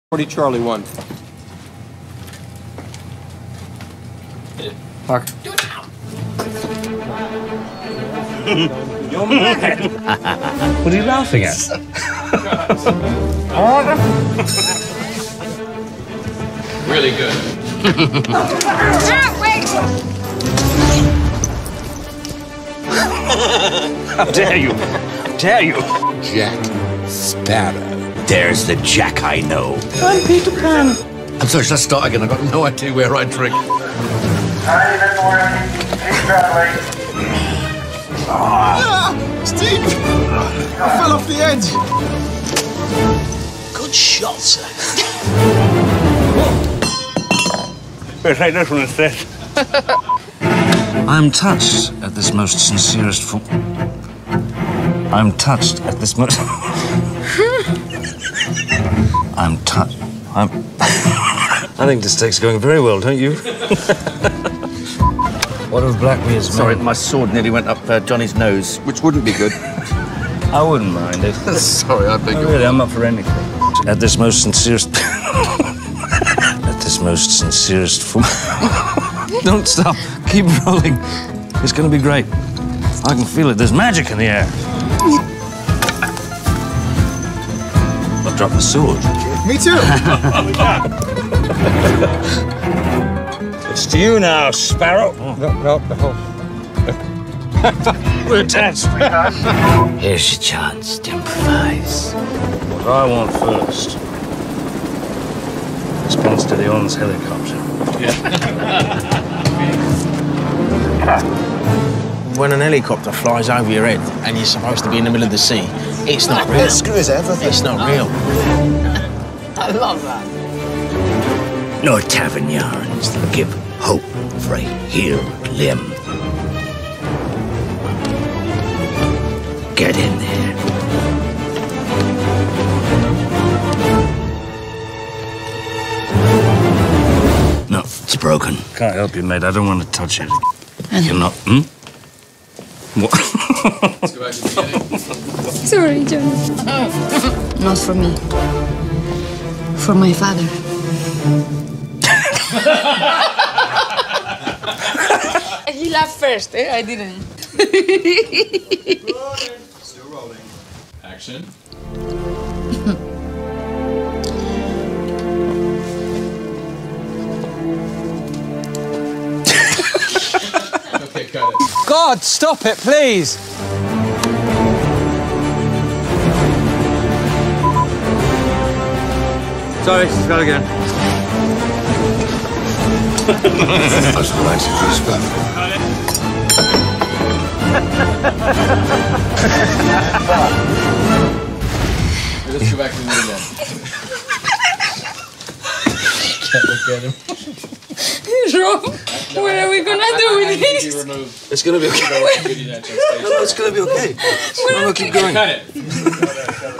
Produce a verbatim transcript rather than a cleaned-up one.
forty Charlie one. Park. Do it now. You're mad. What are you laughing at? Really good. How dare you? How dare you? Jack Sparrow. There's the Jack I know. I'm Peter Pan. I'm sorry, should I start again? I've got no idea where I drink. Ah, Steve! I fell off the edge. Good shot, sir. Better take this one instead. I'm touched at this most sincerest form. I'm touched at this most. I'm touched. I'm. I think this take's going very well, don't you? What of Blackbeard's Sorry, men? my sword nearly went up uh, Johnny's nose, which wouldn't be good. I wouldn't mind it. Sorry, I beg Oh, your really, I'm up for anything. At this most sincerest. At this most sincerest form. Don't stop. Keep rolling. It's going to be great. I can feel it. There's magic in the air. I'll drop the sword. Me too. It's to you now, Sparrow. No, no, no. We're attached. Here's your chance to improvise. What I want first is Ponce de Leon's helicopter. When an helicopter flies over your head and you're supposed to be in the middle of the sea, it's not real. Screws everything. It's not real. I love that. No tavern yarns that give hope for a healed limb. Get in there. No, it's broken. Can't help you, mate. I don't want to touch it. You're not. Hmm? What? Let's go back to the beginning. Sorry, John. Not for me. For my father. He laughed first, eh? I didn't. Still rolling. Action. Okay, cut it. God, stop it, please. Sorry, start again. That's relaxing for a spell. Let's go back to the again. Can't look at him. Rob, what are we gonna do with this? Removed. It's gonna be okay. No, no, it's gonna be okay. No, no, keep going. Cut it.